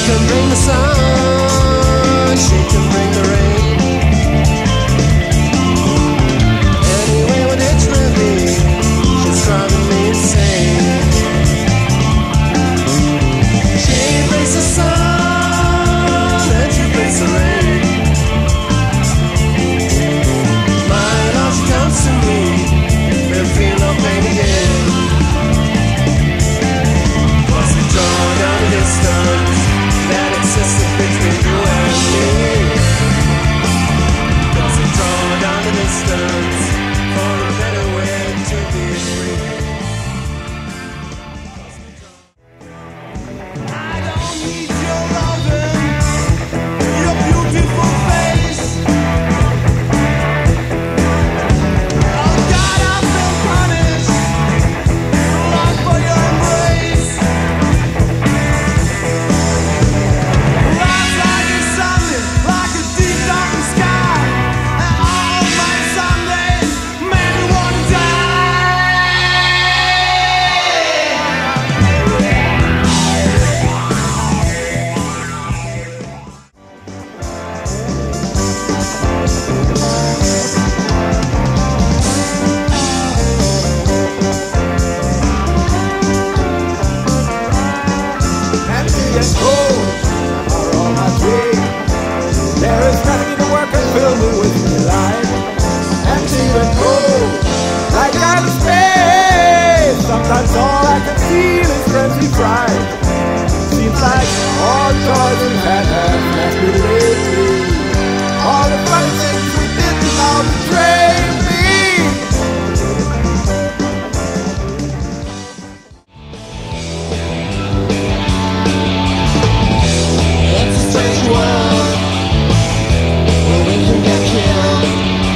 can bring the sun, she can bring the rain. Anyway, what it's really, she's driving me insane. She brings the sun and she brings the rain. My love, she comes to me, we'll feel no pain again. Cause we draw down the distance that existed between you and me. Cause we draw down the distance for a better way to be free. I don't need your loving, your beautiful face. Oh God, I've been punished, long for your embrace. Rise like a Sunday, like a deep dark sky, and all my Sundays make me wanna die. Empty and cold are all my dreams. There is nothing in the world can fill me with delight. Empty and cold, like outer space. Sometimes all I can feel is frenzy pride. Seems like all the joys we've had have left me lately. All the funny things we did now betray me. It's a strange world where we can get killed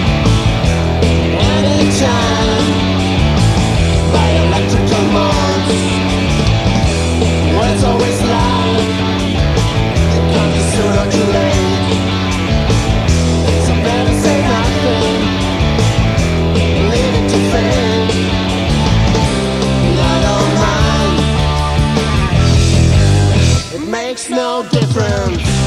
anytime by electrical modes. Words always loud, it comes soon or too late. So better say nothing, leave it to fate. I don't mind, it makes no difference.